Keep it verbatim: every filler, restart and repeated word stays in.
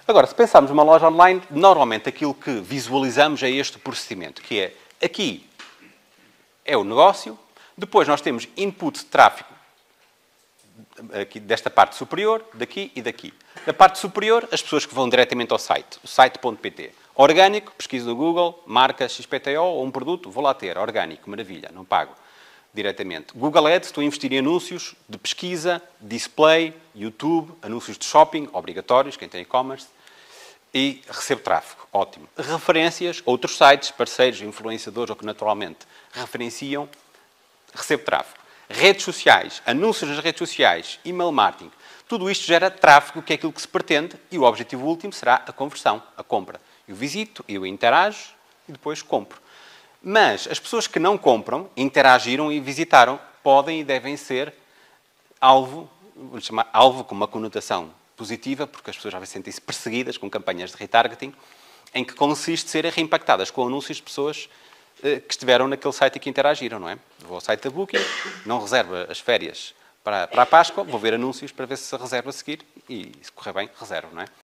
Agora, se pensarmos numa loja online, normalmente aquilo que visualizamos é este procedimento, que é, aqui é o negócio, depois nós temos input de tráfego aqui, desta parte superior, daqui e daqui. Na parte superior, as pessoas que vão diretamente ao site, o site ponto pt. Orgânico, pesquisa no Google, marca X P T O ou um produto, vou lá ter. Orgânico, maravilha, não pago diretamente. Google Ads, estou a investir em anúncios de pesquisa, display, YouTube, anúncios de shopping, obrigatórios, quem tem e-commerce, e recebo tráfego, ótimo. Referências, outros sites, parceiros, influenciadores ou que naturalmente referenciam, recebo tráfego. Redes sociais, anúncios nas redes sociais, email marketing, tudo isto gera tráfego, que é aquilo que se pretende, e o objetivo último será a conversão, a compra. Eu visito, eu interajo e depois compro. Mas as pessoas que não compram, interagiram e visitaram, podem e devem ser alvo, vou chamar alvo com uma conotação positiva, porque as pessoas já sentem-se perseguidas com campanhas de retargeting, em que consiste em serem reimpactadas com anúncios de pessoas eh, que estiveram naquele site e que interagiram, não é? Vou ao site da Booking, não reservo as férias para, para a Páscoa, vou ver anúncios para ver se reservo a seguir e, se correr bem, reservo, não é?